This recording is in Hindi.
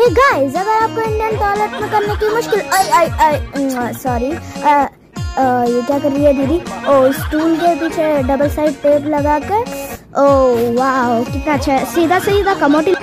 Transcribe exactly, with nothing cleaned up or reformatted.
हे गाइस, अगर आपको इंडियन टॉयलेट में करने की मुश्किल आई आई आई सॉरी ये क्या कर रही है दीदी? ओ स्टूल के पीछे डबल साइड टेप लगा कर, ओ वाह कितना अच्छा है, सीधा सीधा कमोटी